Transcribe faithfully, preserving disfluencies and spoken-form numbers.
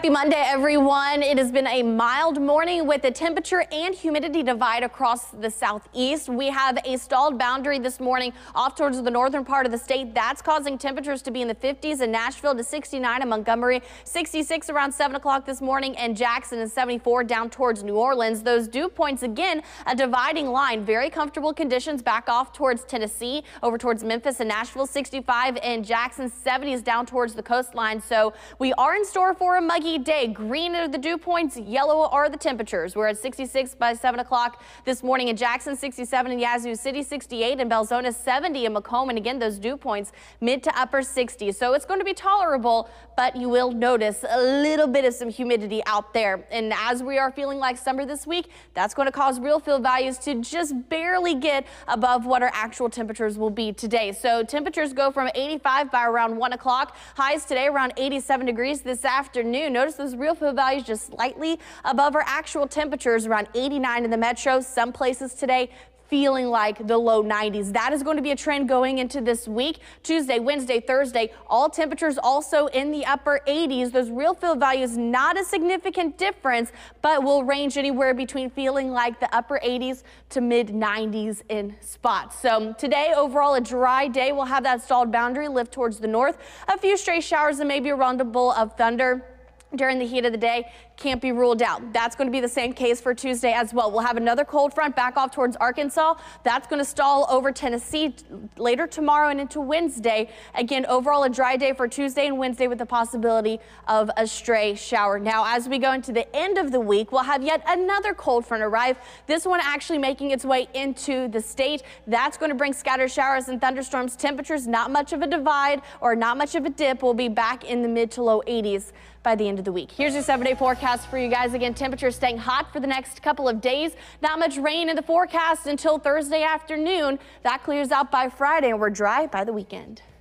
Happy Monday, everyone. It has been a mild morning with the temperature and humidity divide across the southeast. We have a stalled boundary this morning off towards the northern part of the state. That's causing temperatures to be in the fifties in Nashville to sixty-nine in Montgomery, sixty-six around seven o'clock this morning, and Jackson is seventy-four down towards New Orleans. Those dew points, again, a dividing line. Very comfortable conditions back off towards Tennessee, over towards Memphis and Nashville, sixty-five, and Jackson, seventies down towards the coastline. So we are in store for a muggy day. Green are the dew points, yellow are the temperatures. We're at sixty-six by seven o'clock this morning in Jackson, sixty-seven in Yazoo City, sixty-eight in Belzona, seventy in Macomb, and again, those dew points mid to upper sixties. So it's going to be tolerable, but you will notice a little bit of some humidity out there. And as we are feeling like summer this week, that's going to cause real feel values to just barely get above what our actual temperatures will be today. So temperatures go from eighty-five by around one o'clock. Highs today around eighty-seven degrees this afternoon. Notice those real feel values just slightly above our actual temperatures, around eighty-nine in the metro. Some places today feeling like the low nineties. That is going to be a trend going into this week. Tuesday, Wednesday, Thursday, all temperatures also in the upper eighties. Those real feel values, not a significant difference, but will range anywhere between feeling like the upper eighties to mid nineties in spots. So today, overall, a dry day. We'll have that stalled boundary lift towards the north. A few stray showers and maybe a rumble of thunder during the heat of the day can't be ruled out. That's going to be the same case for Tuesday as well. We'll have another cold front back off towards Arkansas. That's going to stall over Tennessee later tomorrow and into Wednesday. Again, overall a dry day for Tuesday and Wednesday with the possibility of a stray shower. Now, as we go into the end of the week, we'll have yet another cold front arrive. This one actually making its way into the state. That's going to bring scattered showers and thunderstorms. Temperatures, not much of a divide or not much of a dip. We'll be back in the mid to low eighties by the end of the week. Here's your seven day forecast for you guys. Again, temperatures staying hot for the next couple of days. Not much rain in the forecast until Thursday afternoon. That clears out by Friday, and we're dry by the weekend.